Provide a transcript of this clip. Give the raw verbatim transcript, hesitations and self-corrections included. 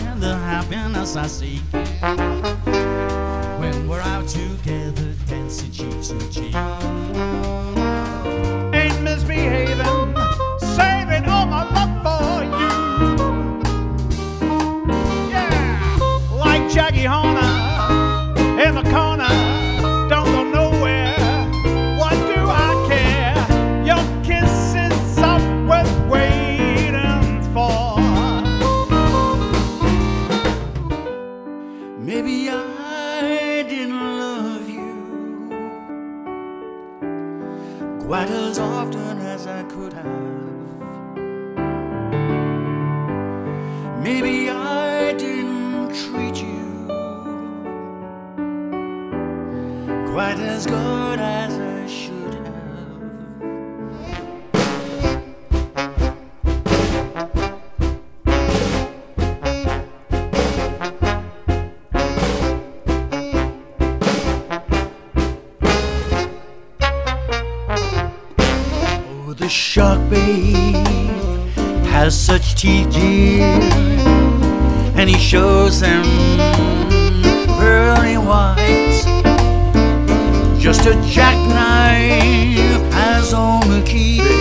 find the happiness I seek when we're out together dancing cheek to cheek. Ain't misbehaving, saving all my love for you. Yeah, like Jackie Horner in the corner, don't go nowhere. What do I care? Your kiss is up worth waiting for. Maybe I didn't love you quite as often as I could have. Maybe I didn't treat you quite as good as I should have. Oh, the shark, babe, has such teeth, dear, and he shows them pearly whites. Just a jackknife has on the key.